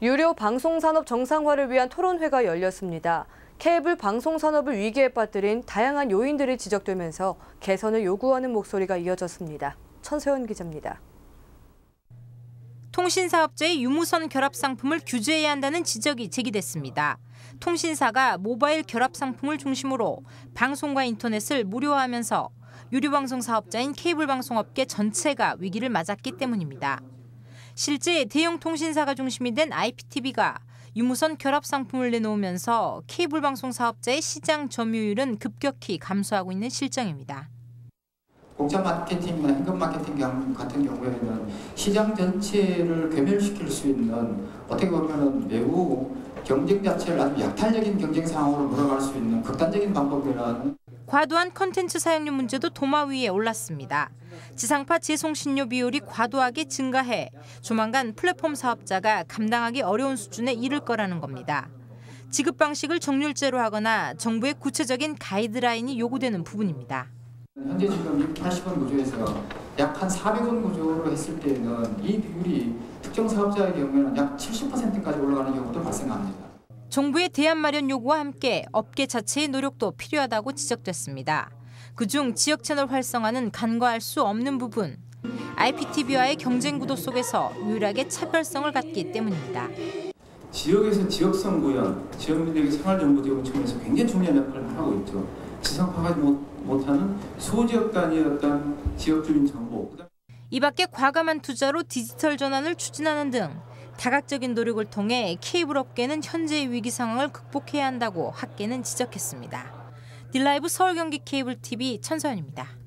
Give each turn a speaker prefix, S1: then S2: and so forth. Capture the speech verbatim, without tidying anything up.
S1: 유료 방송산업 정상화를 위한 토론회가 열렸습니다. 케이블 방송산업을 위기에 빠뜨린 다양한 요인들이 지적되면서 개선을 요구하는 목소리가 이어졌습니다. 천세원 기자입니다.
S2: 통신사업자의 유무선 결합 상품을 규제해야 한다는 지적이 제기됐습니다. 통신사가 모바일 결합 상품을 중심으로 방송과 인터넷을 무료화하면서 유료방송 사업자인 케이블 방송업계 전체가 위기를 맞았기 때문입니다. 실제 대형 통신사가 중심이 된 아이피티비가 유무선 결합 상품을 내놓으면서 케이블 방송 사업자의 시장 점유율은 급격히 감소하고 있는 실정입니다.
S3: 공짜 마케팅이나 현금 마케팅 같은 경우에는 시장 전체를 괴멸시킬 수 있는 어떻게 보면 매우 경쟁 자체를 아주 약탈적인 경쟁 상황으로 몰아갈 수 있는 극단적인 방법이라는.
S2: 과도한 컨텐츠 사용료 문제도 도마 위에 올랐습니다. 지상파 재송신료 비율이 과도하게 증가해 조만간 플랫폼 사업자가 감당하기 어려운 수준에 이를 거라는 겁니다. 지급 방식을 정률제로 하거나 정부의 구체적인 가이드라인이 요구되는 부분입니다.
S3: 현재 지금 팔십 원 구조에서 약 한 사백 원 구조로 했을 때는 이 비율이 특정 사업자의 경우에는 약 칠십 퍼센트까지 올라가는 경우도 발생합니다.
S2: 정부의 대안 마련 요구와 함께 업계 자체의 노력도 필요하다고 지적됐습니다. 그중 지역 채널 활성화는 간과할 수 없는 부분. 아이피티비와의 경쟁 구도 속에서 유일하게 차별성을 갖기 때문입니다.
S4: 지역에서 지역성 구현, 지역민들에게 생활정보 제공 측면에서 굉장히 중요한 역할을 하고 있죠. 지상파가 못하는 소지역 단위의 어떤 지역 주민 정보.
S2: 이 밖에 과감한 투자로 디지털 전환을 추진하는 등 다각적인 노력을 통해 케이블 업계는 현재의 위기 상황을 극복해야 한다고 학계는 지적했습니다. 딜라이브 서울 경기 케이블 티비 천서연입니다.